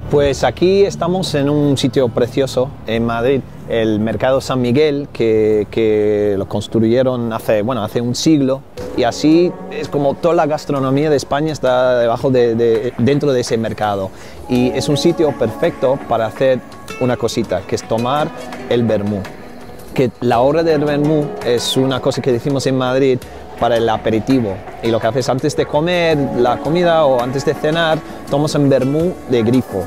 Pues aquí estamos en un sitio precioso en Madrid, el Mercado San Miguel, que lo construyeron hace un siglo, y así es como toda la gastronomía de España está dentro de ese mercado, y es un sitio perfecto para hacer una cosita, que es tomar el vermú. Que la hora del vermú es una cosa que decimos en Madrid para el aperitivo, y lo que haces antes de comer la comida o antes de cenar, tomas un vermú de grifo.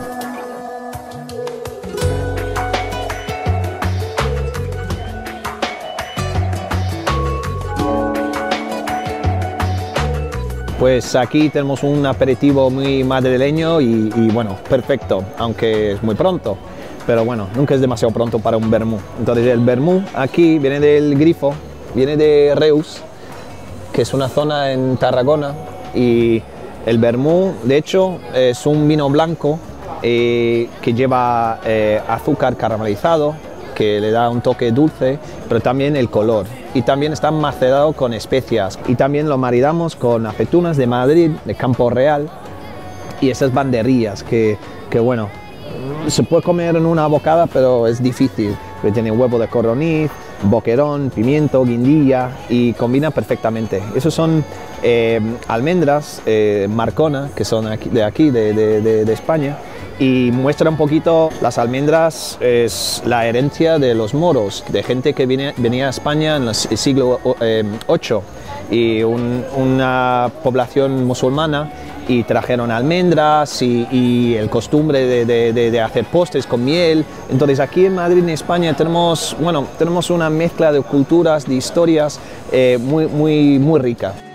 Pues aquí tenemos un aperitivo muy madrileño y bueno, perfecto, aunque es muy pronto, pero bueno, nunca es demasiado pronto para un vermú. Entonces el vermú aquí viene del grifo, viene de Reus, que es una zona en Tarragona, y el vermú de hecho es un vino blanco que lleva azúcar caramelizado, que le da un toque dulce, pero también el color. Y también está macerado con especias. Y también lo maridamos con aceitunas de Madrid, de Campo Real, y esas banderillas que bueno, se puede comer en una bocada, pero es difícil, porque tiene huevo de codorniz, boquerón, pimiento, guindilla, y combina perfectamente. Esos son almendras Marcona, que son de España, y muestra un poquito. Las almendras es la herencia de los moros, de gente que venía a España en el siglo VIII, y una población musulmana, y trajeron almendras y el costumbre de hacer postres con miel. Entonces aquí en Madrid, en España, tenemos una mezcla de culturas, de historias muy rica.